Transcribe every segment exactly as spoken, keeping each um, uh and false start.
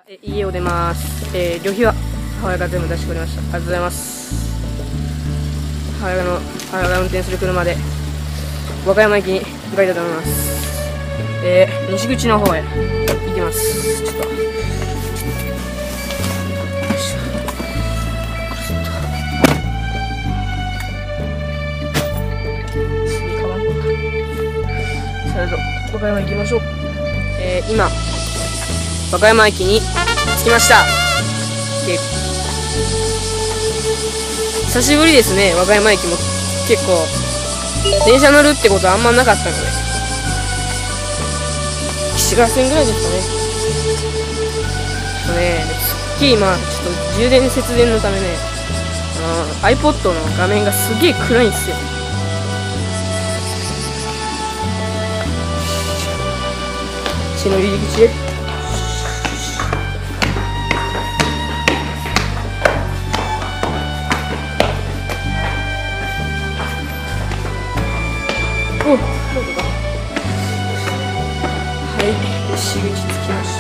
え家を出ます。えー、旅費は母親が全部出してくれました。ありがとうございます。母親の母親が運転する車で和歌山駅に向かいたいと思います。えー、西口の方へ行きます。ちょっとさあど和歌山行きましょう。えー、今和歌山駅に着きました。で久しぶりですね。和歌山駅も結構電車乗るってことはあんまなかったので、岸川線ぐらいですかね。ちょっとね、すっげえ今ちょっと充電節電のためね、あの iPod の画面がすげえ暗いんですよ。血の入り口へお、どこだ。はい、西口着きました。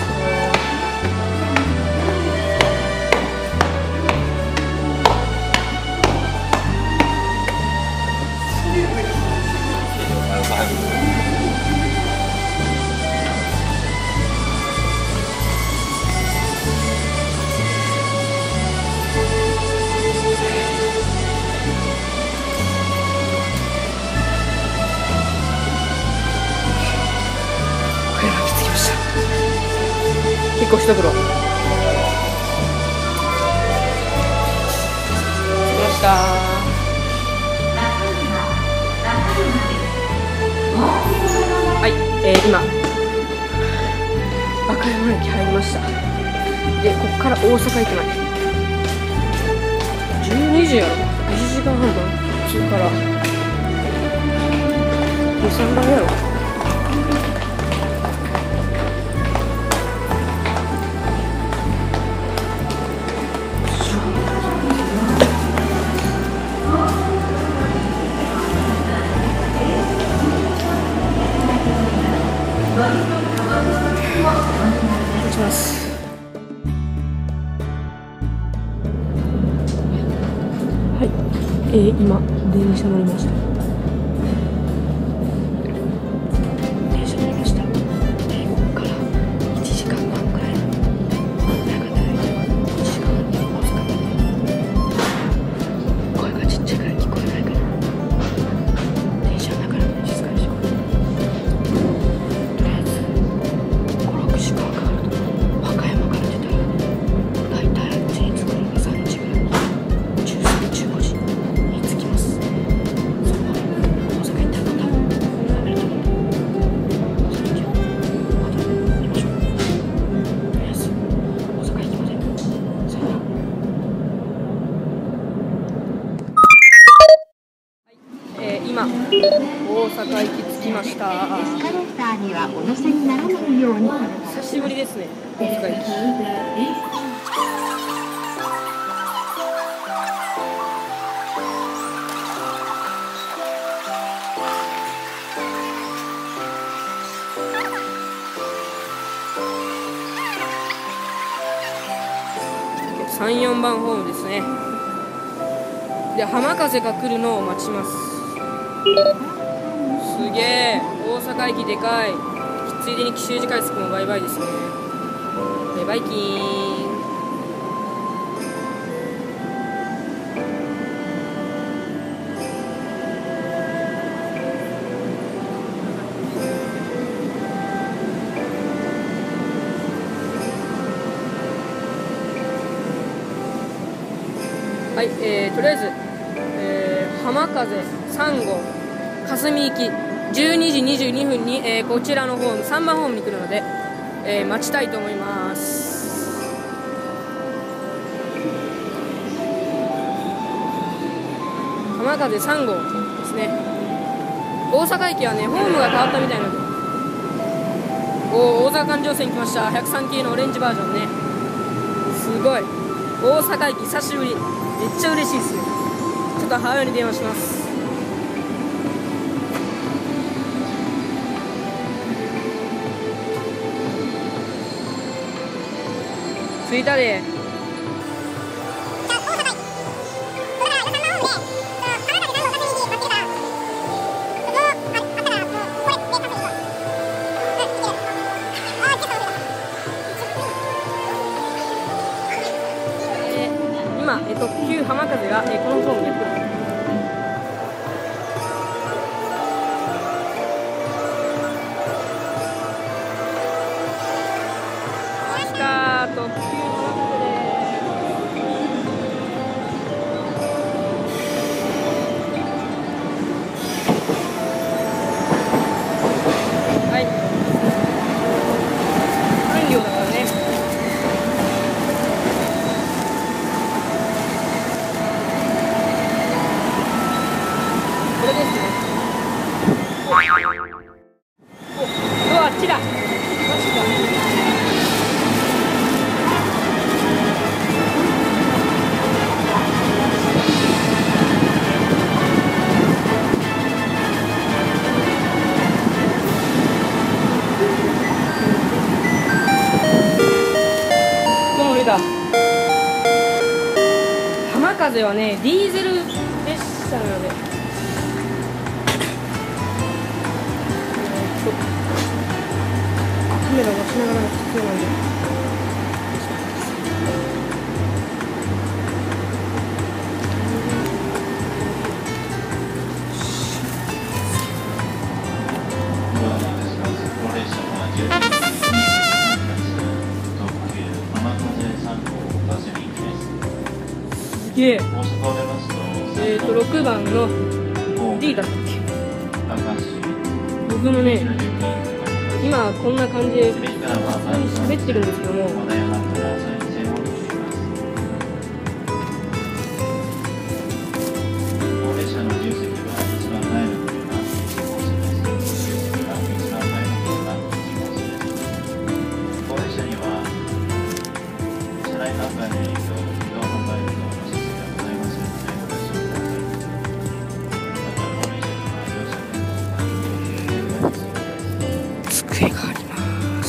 結構一苦労。着きました。はい、えー、今和歌山駅入りました。で、ここから大阪駅までじゅうにじやろ。いちじかんはんだ。途中からに、さんばいやろ。はい、えー、今電車乗りました。電車乗りました。えー、ここからいちじかんはんくらい長くないいちじかんはんで大阪まで。声がちっちゃいから聞こえないかな。電車の中でも静かにしてこい。とりあえずご、ろくじかんかかると和歌山から出たら大体家に着くのがさんじぐらい。じゅうさん、じゅうごじに着きます。その大阪行ったらまた食べると思うんで、その時はまた見ましょう。とりあえず大阪駅までさよなら。はい、えー、今大阪駅着きました。 エスカレーターにはお乗せにならないように。 久しぶりですね、大阪駅。さん、よんばんホームですね。で、浜風が来るのを待ちます。すげえ、大阪駅でかい。ついでに紀州路海スクもバイバイですね。バイバイキーン。はい、えー、とりあえず、えー、浜風さん号霞行きじゅうにじにじゅうにふんに、えー、こちらのホームさんばんホームに来るので、えー、待ちたいと思います。浜風さん号ですね。大阪駅はねホームが変わったみたいなので、おー、大阪環状線来ました。ひゃくさん系のオレンジバージョンね。すごい、大阪駅久しぶり。めっちゃ嬉しいですね。ちょっと母親に電話します。 着いたで。今、え特急浜風が、えこのゾーンにやってくる。来たー、特急浜風です。はい。半量だからね。これですね。お、うわ、あっちだ。マジか。もう降りた。浜風はね、ディーゼル列車なので。カメラを持ちながらの撮影なんで。すげえ。えっとろくばんの D だったっけ。僕もね、今こんな感じで普通に喋ってるんですけども、机があります。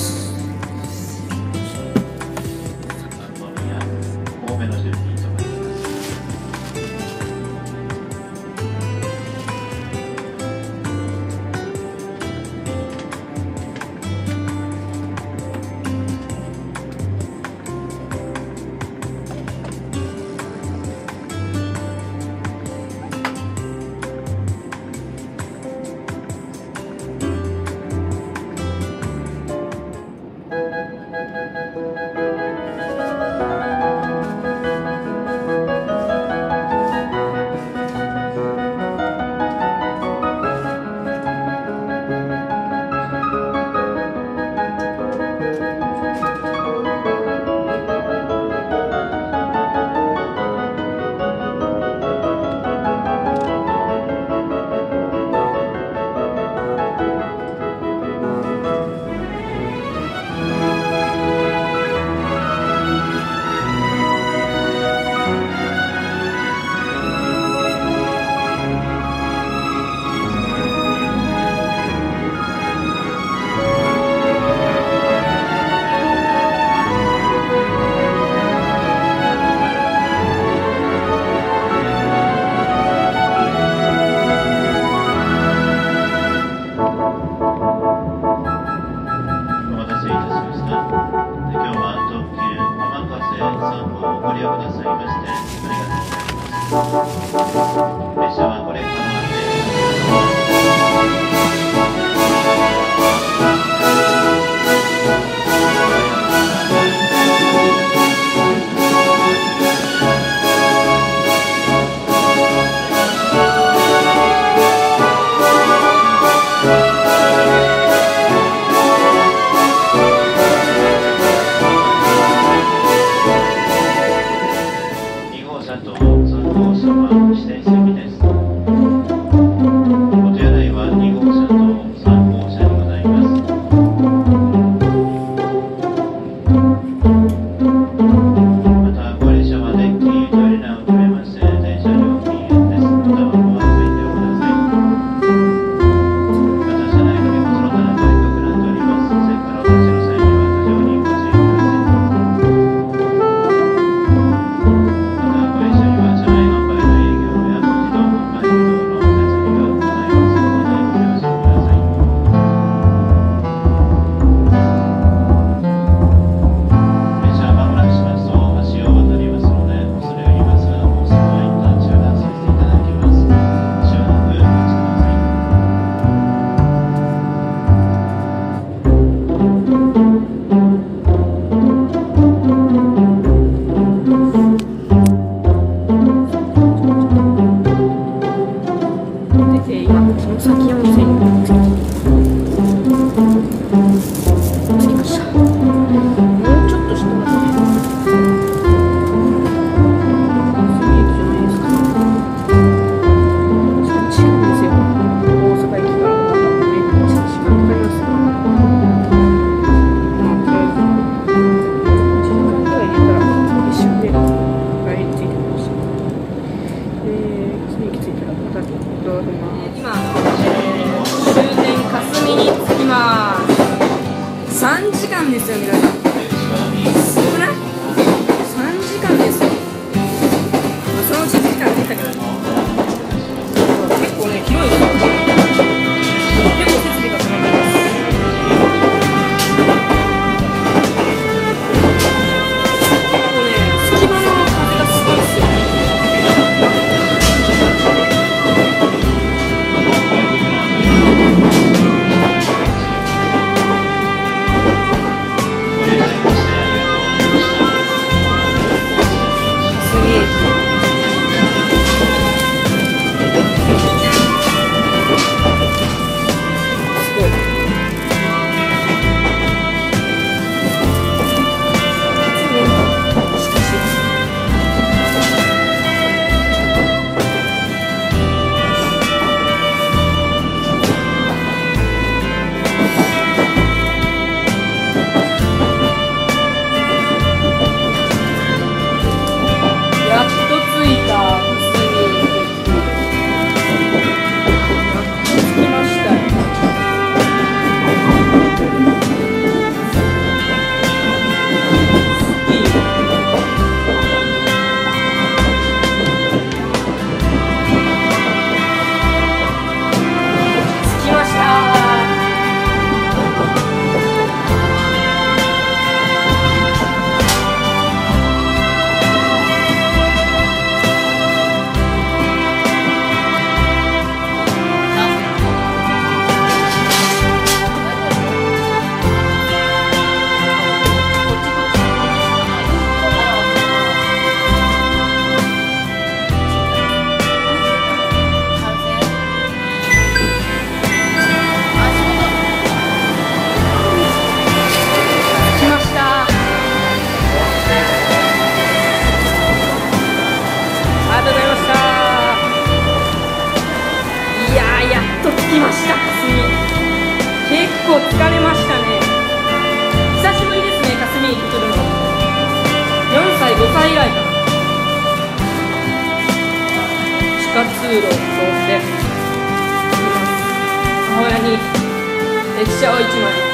間ですよ、皆さん。すごくない？さんじかんですよ。まあ、そのうちいちじかん出たけど、結構ね、広いですよ。結構設備が備わってます。結構ね、隙間の風がすごいですよ。着きました。結構疲れましたね。久しぶりですね、霞に来るの。よんさいごさい以来かな。地下通路を通って母親に駅舎をいちまい